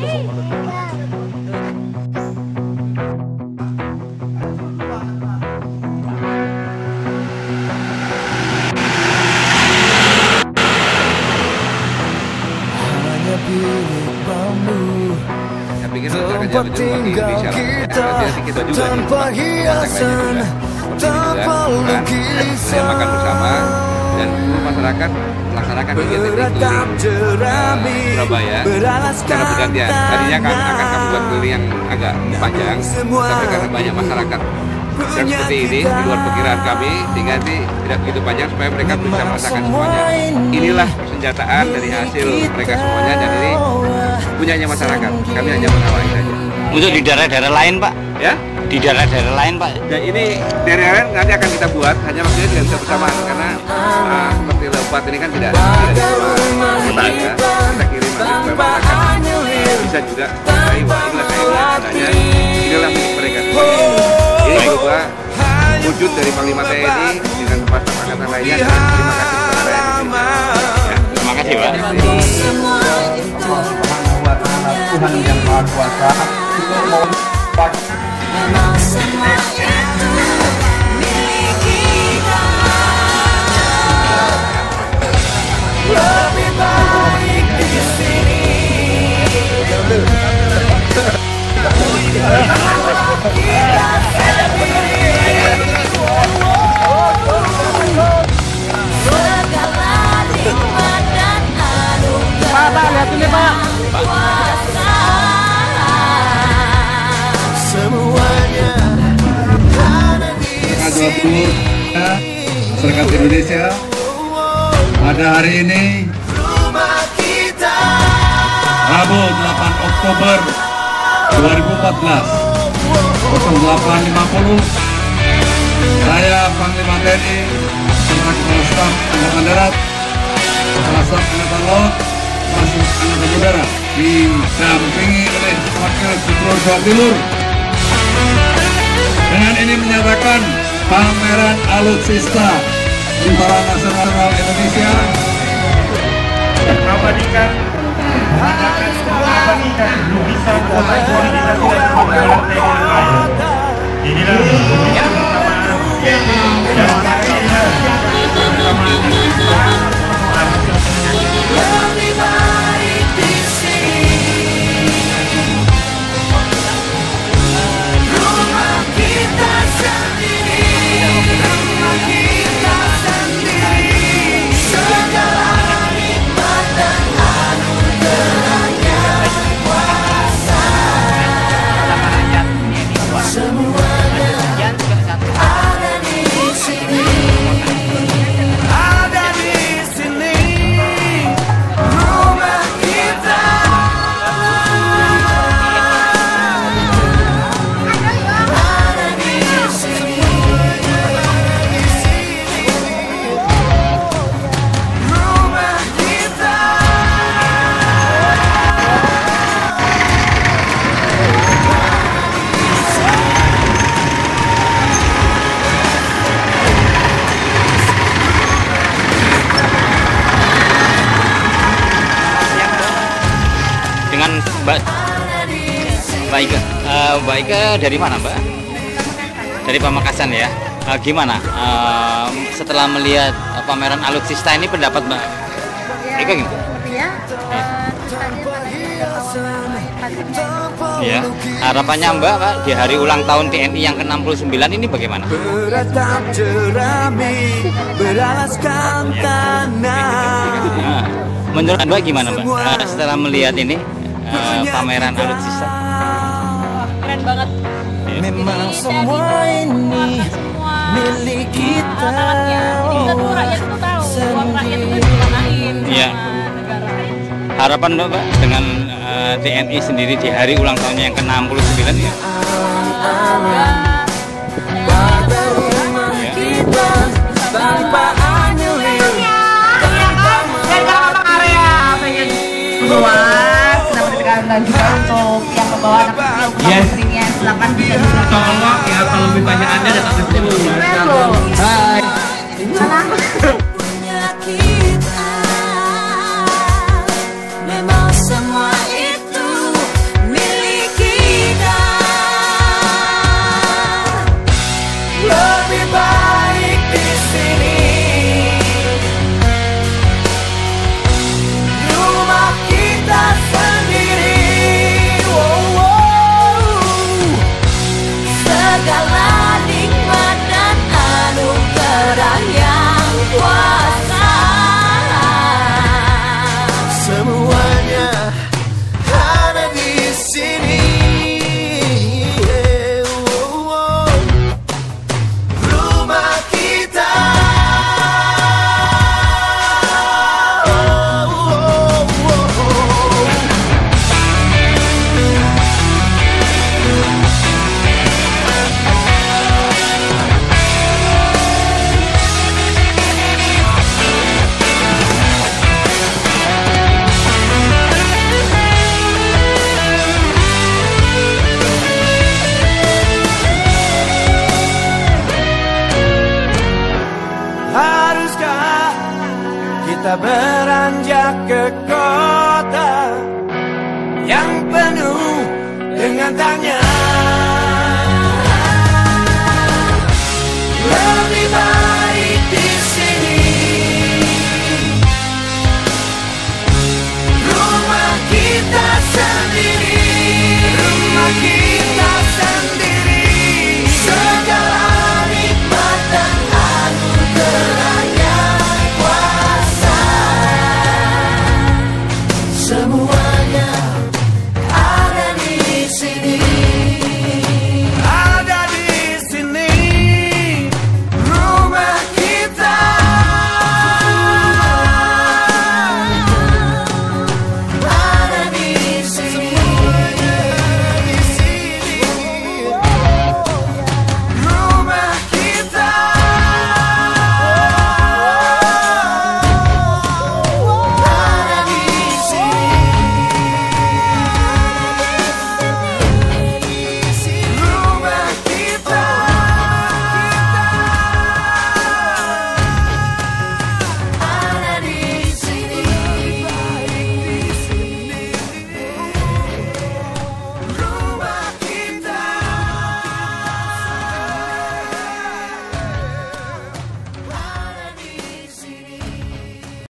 Tempat tinggal kita tanpa hiasan, tanpa lukisan. Makan bersama dan masyarakat melaksanakan kegiatan itu Surabaya secara bergantian. Tadinya akan kami buat keliling yang agak panjang, tapi karena banyak masyarakat dan seperti ini di luar perkiraan kami, sehingga ini tidak begitu panjang supaya mereka bisa merasakan semuanya. Inilah persenjataan dari hasil mereka semuanya, dan ini punyanya masyarakat. Kami hanya mengawali saja. Untuk di daerah-daerah lain, Pak? Ya? Di daerah-daerah lain, Pak? Dan ini daerah lain nanti akan kita buat, hanya maksudnya tidak bisa bersamaan karena seperti leopard ini kan tidak kita kirim nanti supaya masyarakat bisa juga mengetahui wah inilah TNI sebenarnya, inilah milik mereka. Ini berupa wujud dari Panglima TNI dengan staf angkatan lainnya, dan terima kasih kepada rakyat Indonesia. Ya. Terima kasih, Pak. Tuhan yang Maha Kuasa itu mau lebih baik di sini. Segala nikmat dan anugerah. Pak, lihat ini, Pak. Semuanya ada di sini. Masyarakat Indonesia, pada hari ini Rabu 8 Oktober 2014 08.50 saya Panglima TNI beserta Kepala Staf Angkatan Darat, Kepala Staf Angkatan Laut, Kepala Staf Angkatan Udara didampingi oleh Wakil Gubernur Jawa Timur dengan ini menyatakan pameran alutsista Tentara Nasional Indonesia mengabadikan lukisan kota identitas pameran TNI. Inilah lebih baik di sini. Rumah kita sendiri, rumah kita sendiri. Segala nikmat dan anugerahnya kuasa. Semuanya ada di sini. Ada di sini. Rumah kita. Ada di sini. Rumah kita. Dengan Mbak Ika. Mbak Ika dari mana, Mbak? Dari Pamekasan ya. Gimana setelah melihat pameran alutsista ini, pendapat Mbak Ika gimana? Ya, harapannya Mbak, Pak, di hari ulang tahun TNI yang ke-69 ini bagaimana? Beratap jerami beralaskan tanah. Menurut Mbak gimana, Mbak, setelah melihat ini pameran alutsista? Keren banget. Memang semua ini milik kita. Kita tuh rakyat itu tahu, uang rakyat itu dipakai Iya. negara. Harapan Mbak dengan TNI sendiri di hari ulang tahunnya yang ke-69 ya? Pada rumah kita tanpa anyulir. Keluar, kenapa ditekankan juga untuk yang membawa anak kecil pulang istrinya, silakan bisa juga. tolong ya, kalau lebih banyak Anda datang ke sini. Hai. Punya kita. Memang semua itu kita beranjak ke kota yang penuh dengan tanya